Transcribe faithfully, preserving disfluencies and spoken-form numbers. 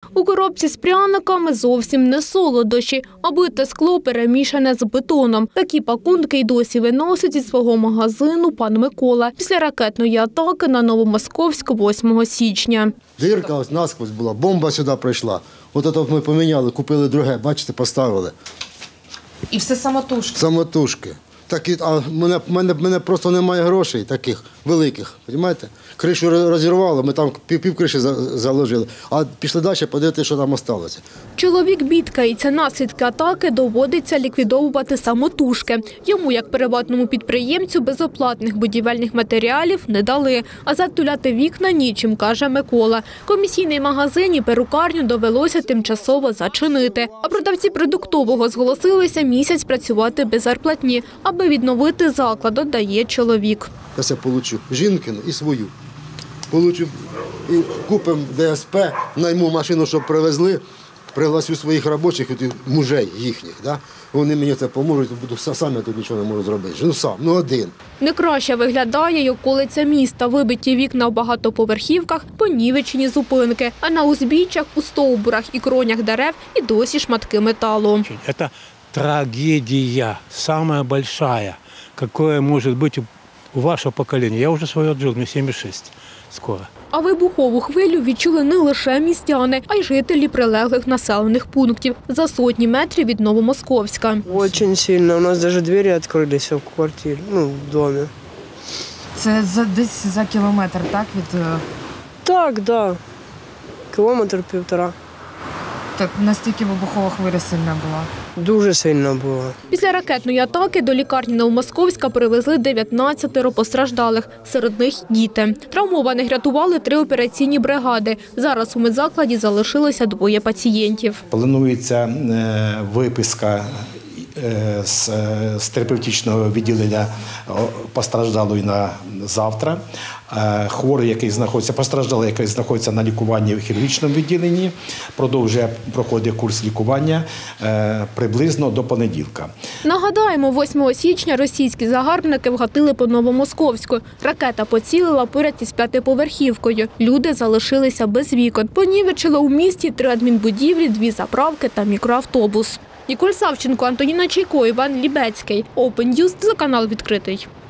У коробці з пряниками зовсім не солодощі, а бите скло перемішане з бетоном. Такі пакунки й досі виносить із свого магазину пан Микола після ракетної атаки на Новомосковськ восьмого січня. Дирка ось насквозь була, бомба сюди прийшла. От це ми поміняли, купили друге, бачите, поставили. І все самотужки? Самотужки. Такі, а в мене, мене, мене просто немає грошей таких великих, розумієте? Кришу розірвало, ми там пів, пів криші заложили, а пішли далі подивитися, що там залишилося. Чоловік бідкається, наслідки атаки доводиться ліквідовувати самотужки. Йому, як приватному підприємцю, безоплатних будівельних матеріалів не дали, а затуляти вікна нічим, каже Микола. Комісійний магазин і перукарню довелося тимчасово зачинити. А продавці продуктового зголосилися місяць працювати без зарплатні, аби відновити заклад, додає чоловік. Я получу жінкину і свою. Получу і купимо Де Ес Пе, найму машину, щоб привезли, пригласю своїх робочих, мужей їхніх. Да? Вони мені це поможуть, буду сам я тут нічого не можу зробити. Ну сам, ну один. Не краще виглядає й околиця міста. Вибиті вікна в багатоповерхівках, понівечені зупинки. А на узбіччях, у стовбурах і кронях дерев і досі шматки металу. Це трагедия, самая большая, какое может быть у вашего поколения. Я уже свое отжил, мне семьдесят шесть скоро. А вибухову хвилю відчули не лише містяни, а й жителі прилеглих населених пунктів за сотні метрів від Новомосковська. Дуже сильно. У нас навіть двері відкрилися в квартирі, ну, в домі. Це за, десь за кілометр, так, від… Так, так. Да. Кілометр-півтора. Так, настільки вибухова хвиля сильна була? Дуже сильно було. Після ракетної атаки до лікарні Новомосковська привезли дев'ятнадцять постраждалих, серед них діти. Травмованих рятували три операційні бригади. Зараз у медзакладі залишилося двоє пацієнтів. Планується виписка з, з терапевтичного відділення постраждалої на завтра. Хворий, який знаходиться, постраждалий, який знаходиться на лікуванні в хірургічному відділенні, продовжує проходити курс лікування приблизно до понеділка. Нагадаємо, восьмого січня російські загарбники вгатили по Новомосковську. Ракета поцілила поряд із п'ятиповерхівкою. Люди залишилися без вікон. Понівечили у місті три адмінбудівлі, дві заправки та мікроавтобус. Ніколь Савченко, Антоніна Чайко, Іван Лібецький. Open News, телеканал відкритий.